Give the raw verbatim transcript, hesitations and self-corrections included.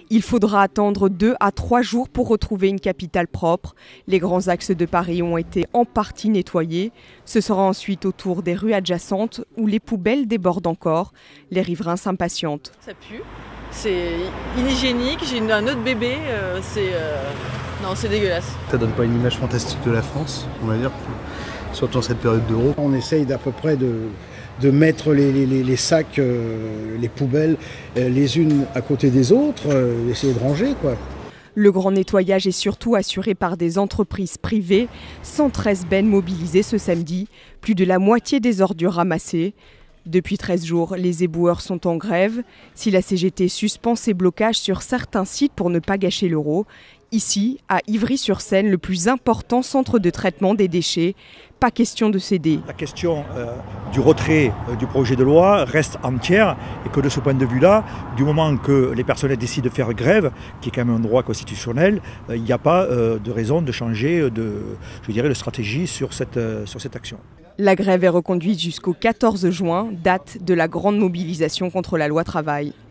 Il faudra attendre deux à trois jours pour retrouver une capitale propre. Les grands axes de Paris ont été en partie nettoyés. Ce sera ensuite au tour des rues adjacentes où les poubelles débordent encore. Les riverains s'impatientent. Ça pue, c'est inhygiénique, j'ai un autre bébé, euh, c'est euh... non, c'est dégueulasse. Ça donne pas une image fantastique de la France, on va dire, surtout en cette période d'euro. On essaye d'à peu près de... de mettre les, les, les sacs, euh, les poubelles, euh, les unes à côté des autres, euh, essayer de ranger, quoi. Le grand nettoyage est surtout assuré par des entreprises privées. cent treize bennes mobilisées ce samedi, plus de la moitié des ordures ramassées. Depuis treize jours, les éboueurs sont en grève. Si la C G T suspend ses blocages sur certains sites pour ne pas gâcher l'euro, ici, à Ivry-sur-Seine, le plus important centre de traitement des déchets, pas question de céder. La question euh, du retrait euh, du projet de loi reste entière et que de ce point de vue-là, du moment que les personnels décident de faire grève, qui est quand même un droit constitutionnel, il euh, n'y a pas euh, de raison de changer de, je dirais, de stratégie sur cette, euh, sur cette action. La grève est reconduite jusqu'au quatorze juin, date de la grande mobilisation contre la loi travail.